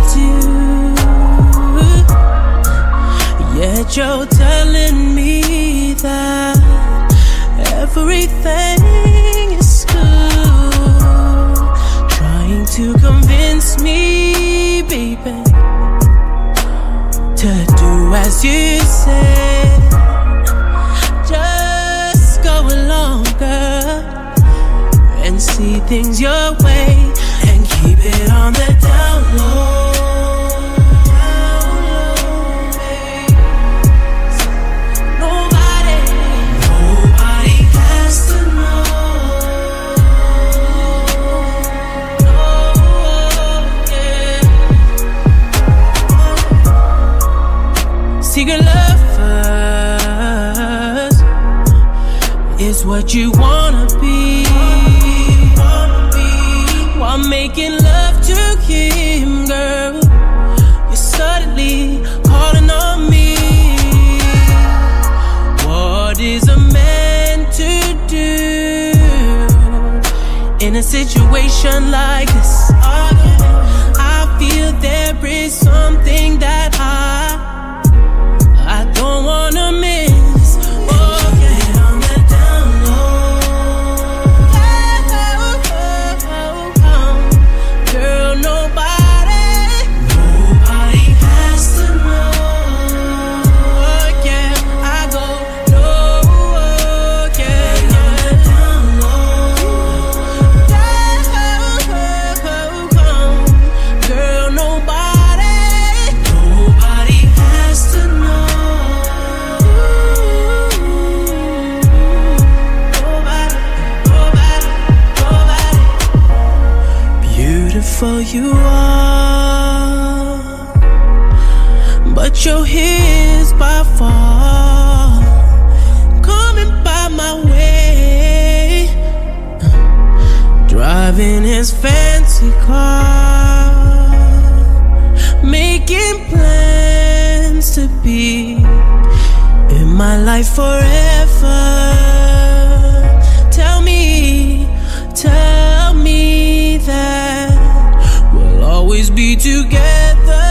you. Yet you're telling me that everything is good, trying to convince me, baby, to do as you said. Just go along, girl, and see things your way, and keep it on the down low. Secret lovers is what you wanna be, while making love to him, girl. You're suddenly calling on me. What is a man to do in a situation like this? I feel there is something that I don't wanna miss. Oh, get on the down low. Girl, nobody has to know. Oh, yeah, I go low. Yeah, get on the down low. Girl, nobody has to know. Beautiful you are, but you're his by far. Coming by my way, driving his fancy car, making plans to be in my life forever. Tell me that we'll always be together.